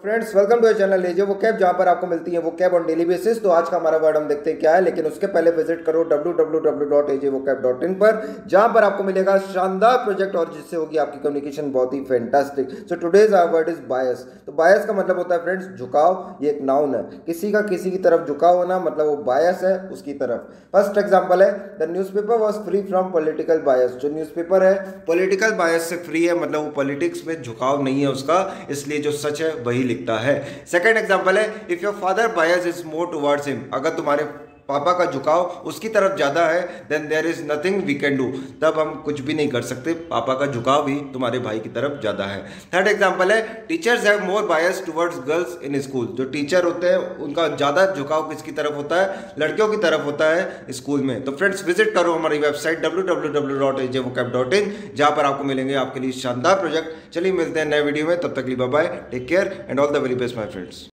Friends welcome to channel AJ वो कैब, जहां पर आपको मिलती है वो कैब ऑन डेली बेसिस। तो आज का हमारा वर्ड हम देखते हैं क्या है, लेकिन उसके पहले विजिट करो www.ajvocab.in पर, जहां पर आपको मिलेगा शानदार प्रोजेक्ट और जिससे होगी आपकी कम्युनिकेशन बहुत ही fantastic. So today's our word is bias. तो बायस का मतलब होता है फ्रेंड्स झुकाव। ये एक नाउन है, किसी का किसी की तरफ झुकाव होना, मतलब वो बायस है उसकी तरफ। फर्स्ट एग्जांपल है the newspaper was free from political bias. जो न्यूज़पेपर है पॉलिटिकल बायस से फ्री है, मतलब वो पॉलिटिक्स में झुकाव नहीं है उसका, इसलिए जो सच है वही लिखता है। सेकंड एग्जांपल है if your father bias is more towards him. अगर तुम्हारे पापा का झुकाव उसकी तरफ ज़्यादा है then there is nothing we can do. तब हम कुछ भी नहीं कर सकते, पापा का झुकाव भी तुम्हारे भाई की तरफ ज़्यादा है। थर्ड एग्जांपल है teachers have more bias towards girls in school. जो टीचर होते हैं उनका ज़्यादा झुकाव किसकी तरफ होता है, लड़कियों की तरफ होता है स्कूल में। तो फ्रेंड्स विजिट करो हमारी वेबसाइट www.ajvocab.in, जहाँ पर आपको मिलेंगे आपके लिए शानदार प्रोजेक्ट। चलिए मिलते हैं नए वीडियो में, तब तक के लिए bye bye, take care and all the very best my friends.